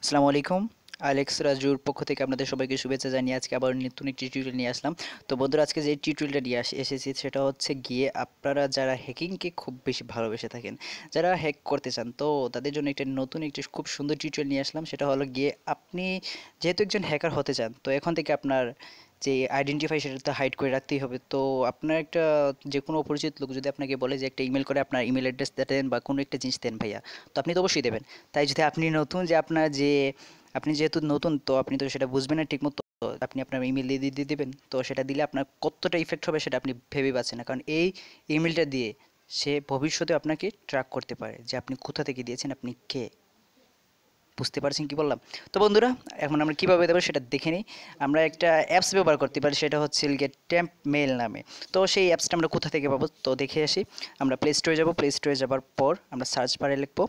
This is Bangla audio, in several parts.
আসসালামু আলাইকুম। আলেক্স রাজুর পক্ষ থেকে আপনাদের সবাইকে শুভেচ্ছা জানিয়ে আজকে আবার নতুন একটি টিউটোরিয়াল নিয়ে আসলাম। তো বন্ধুরা, আজকে যে টিউটোরিয়ালটা নিয়ে এসেছি সেটা হচ্ছে গিয়ে আপনারা যারা হ্যাকিংকে খুব বেশি ভালোবেসে থাকেন, যারা হ্যাক করতে চান, তো তাদের জন্য একটা নতুন একটি খুব সুন্দর টিউটোরিয়াল নিয়ে আসলাম। সেটা হলো গিয়ে আপনি যেহেতু একজন হ্যাকার হতে চান, তো এখন থেকে আপনার যে আইডেন্টিফাই সেটা তো হাইড করে রাখতেই হবে। তো আপনার একটা যে কোনো অপরিচিত লোক যদি আপনাকে বলে যে একটা ইমেল করে আপনার ইমেল অ্যাড্রেস দেন বা কোনো একটা জিনিস দেন ভাইয়া, তো আপনি তো অবশ্যই দেবেন। তাই যদি আপনি নতুন যে আপনার যে আপনি যেহেতু নতুন, তো আপনি তো সেটা বুঝবেন না ঠিকমতো, আপনি আপনার ইমেল দিয়ে দিবেন। তো সেটা দিলে আপনার কতটা ইফেক্ট হবে সেটা আপনি ভেবে পাচ্ছেন না, কারণ এই ইমেলটা দিয়ে সে ভবিষ্যতে আপনাকে ট্র্যাক করতে পারে যে আপনি কোথা থেকে দিয়েছেন, আপনি কে। বুঝতে পারছেন কি বললাম? তো বন্ধুরা, এখন আমরা কিভাবে দেবো সেটা দেখে নিই। আমরা একটা অ্যাপস ব্যবহার করতে পারি, সেটা হচ্ছে গিয়ে temp-mail নামে। তো সেই অ্যাপসটা আমরা কোথা থেকে পাবো তো দেখে আসি। আমরা প্লে স্টোরে যাব, প্লে স্টোরে যাবার পর আমরা সার্চ বারে লিখবো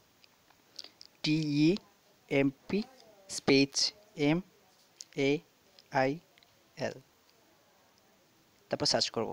TEMP স্পেস MAIL, তারপর সার্চ করব।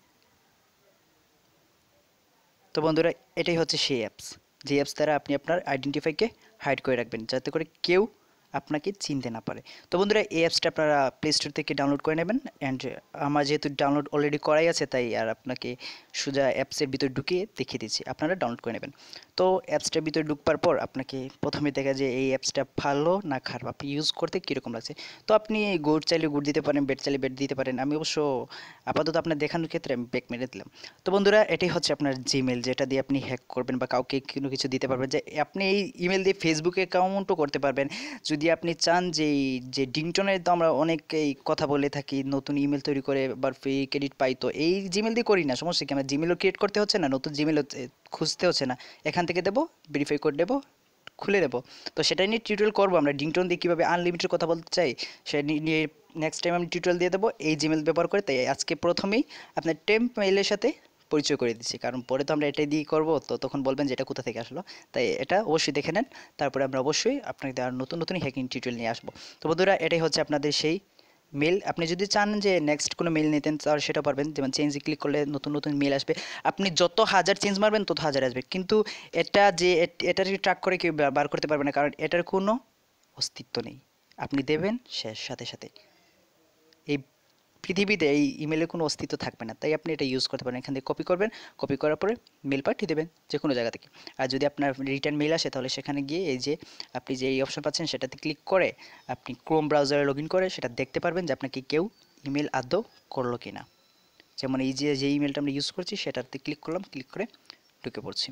তো বন্ধুরা, এটাই হচ্ছে সেই অ্যাপস, যে অ্যাপস দ্বারা আপনি আপনার আইডেন্টিফাইকে হাইড করে রাখবেন যাতে করে কেউ আপনাকে চিনতে না পারে। তো বন্ধুরা, এই অ্যাপসটা আপনারা প্লে স্টোর থেকে ডাউনলোড করে নেবেন। অ্যান্ড আমার যেহেতু ডাউনলোড অলরেডি করাই আছে, তাই আর আপনাকে সোজা অ্যাপসের ভিতর ঢুকিয়ে দেখিয়ে দিচ্ছি, আপনারা ডাউনলোড করে নেবেন। তো অ্যাপসটার ভিতরে ঢুকবার পর আপনাকে প্রথমে দেখা যায় এই অ্যাপসটা ভালো না খারাপ, আপনি ইউজ করতে কীরকম লাগছে। তো আপনি গুড চাইলে গুড দিতে পারেন, বেড চাইলে বেড দিতে পারেন। আমি অবশ্য আপাতত আপনার দেখানোর ক্ষেত্রে আমি ব্যাক মেরে দিলাম। তো বন্ধুরা, এটাই হচ্ছে আপনার জিমেল, যেটা দিয়ে আপনি হ্যাক করবেন বা কাউকে কোনো কিছু দিতে পারবেন। যে আপনি এই ইমেল দিয়ে ফেসবুক অ্যাকাউন্টও করতে পারবেন যদি আপনি চান। যে যে ডিংটনের তো আমরা অনেকেই কথা বলে থাকি, নতুন ইমেল তৈরি করে বা ফ্রি ক্রেডিট পাই, তো এই জিমেল দিয়ে করি না, সমস্যা কি? আমার জিমেলও ক্রিয়েট করতে হচ্ছে না, নতুন জিমেলও খুঁজতে হচ্ছে না, এখান থেকে দেবো, ভেরিফাই কোড দেবো, খুলে দেবো। তো সেটাই নিয়ে টিউটোরিয়াল করবো। আমরা ডিংটন দিয়ে কীভাবে আনলিমিটেড কথা বলতে চাই সেটা নিয়ে নেক্সট টাইম আমি টিউটোরিয়াল দিয়ে দেবো এই জিমেল ব্যবহার করে। তাই আজকে প্রথমেই আপনার টেম্প মেইলের সাথে পরিচয় করে দিচ্ছি, কারণ পরে তো আমরা এটাই দিয়ে করবো, তো তখন বলবেন যে এটা কোথা থেকে আসলো। তাই এটা অবশ্যই দেখে নেন, তারপরে আমরা অবশ্যই আপনাকে আর নতুন নতুন হ্যাকিং টিউটোরিয়াল নিয়ে আসবো। তো বন্ধুরা, এটাই হচ্ছে আপনাদের সেই মেল। আপনি যদি চান যে নেক্সট কোনো মেল নিতেন তাহলে সেটা পারবেন, যেমন চেঞ্জে ক্লিক করলে নতুন নতুন মেল আসবে। আপনি যত হাজার চেঞ্জ মারবেন তত হাজার আসবে, কিন্তু এটা যে এটার ট্র্যাক করে কেউ বার করতে পারবে না, কারণ এটার কোনো অস্তিত্ব নেই। আপনি দেবেন শেষ, সাথে সাথে এই পৃথিবীতে এই ইমেলের কোনো অস্তিত্ব থাকবে না। তাই আপনি এটা ইউজ করতে পারেন। এখান থেকে কপি করবেন, কপি করার পরে মেল পাঠিয়ে দেবেন যে কোনো জায়গা থেকে। আর যদি আপনার রিটার্ন মেল আসে তাহলে সেখানে গিয়ে এই যে আপনি যে এই অপশন পাচ্ছেন সেটাতে ক্লিক করে আপনি ক্রোম ব্রাউজারে লগ ইন করে সেটা দেখতে পারবেন যে আপনাকে কেউ ইমেল আদৌ করলো কি না। যেমন এই যে ইমেলটা আমরা ইউজ করছি সেটাতে ক্লিক করলাম, ক্লিক করে ঢুকে পড়ছি।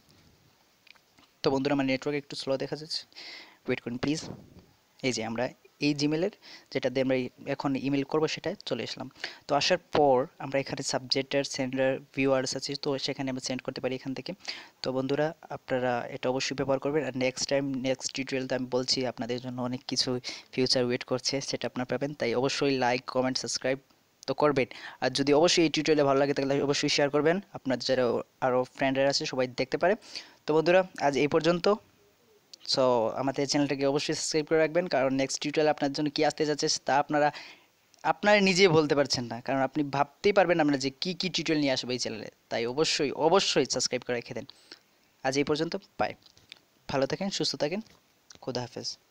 তো বন্ধুরা, আমার নেটওয়ার্ক একটু স্লো দেখা যাচ্ছে, ওয়েট করুন প্লিজ। এই যে আমরা এই জিমেলের যেটা দিয়ে আমরা এখন ইমেল করব সেটা চলে আসলাম। তো আসার পর আমরা এখানে সাবজেক্টার সেন্ডার ভিউয়ার্স আছে, তো সেখানে আমরা সেন্ড করতে পারি এখান থেকে। তো বন্ধুরা, আপনারা এটা অবশ্যই ব্যবহার করবেন। আর নেক্সট টাইম নেক্সট টিউটোরিয়ালতে আমি বলছি আপনাদের জন্য অনেক কিছু ফিউচার ওয়েট করছে, সেটা আপনারা পাবেন। তাই অবশ্যই লাইক কমেন্ট সাবস্ক্রাইব তো করবেন। আর যদি অবশ্যই এই টিউটোরিয়ালে ভালো লাগে তাহলে অবশ্যই শেয়ার করবেন, আপনার যারা আরও ফ্রেন্ডরা আছে সবাই দেখতে পারে। তো বন্ধুরা, আজ এই পর্যন্ত। সো আমাদের চ্যানেলটাকে অবশ্যই সাবস্ক্রাইব করে রাখবেন, কারণ নেক্সট টিউটোরিয়াল আপনার জন্য কি আসতে যাচ্ছে তা আপনারা নিজেই বলতে পারছেন না, কারণ আপনি ভাবতেই পারবেন না আমরা যে কী কী টিউটোরিয়াল নিয়ে আসবো এই চ্যানেলে। তাই অবশ্যই অবশ্যই সাবস্ক্রাইব করে রেখে দেন। আজ এই পর্যন্ত, বাই। ভালো থাকেন, সুস্থ থাকেন, খোদা হাফেজ।